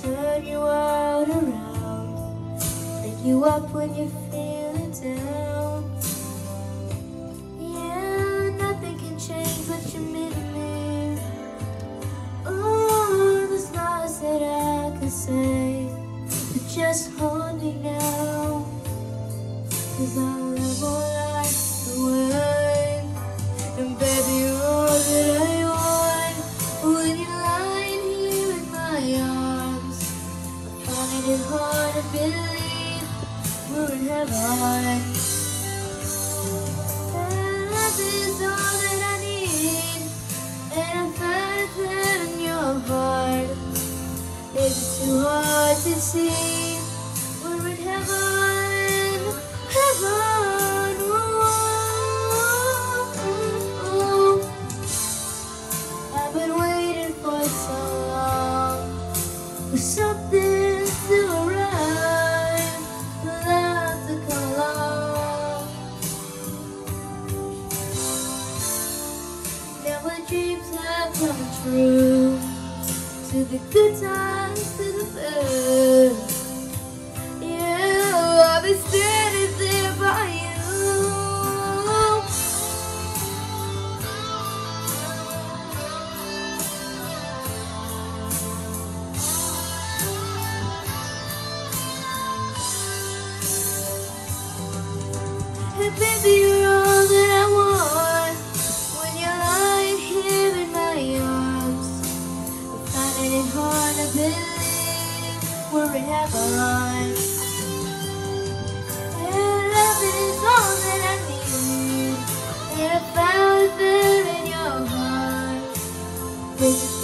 turn your world around, pick you up when you're feeling down. Yeah, nothing can change what you mean to me. Oh, there's lots that I could say, but just hold me now, 'cause I live all life away. And baby, you're all that I want. When you're lying here in my arms, I'm finding it hard to believe we're in heaven. And love is all that I need, and I found it there in your heart. Is it too hard to see? We're in heaven, heaven. Ooh. I've been waiting for so long for something to arrive, for love to come along. Now my dreams have come true, to the good times, to the bad. Yeah, I'll be standing there by you. And baby, you're all that I want. When you're lying here in my arms, I'm finding it hard to believe we're in heaven. And love is all that I need, and I found it there in your heart.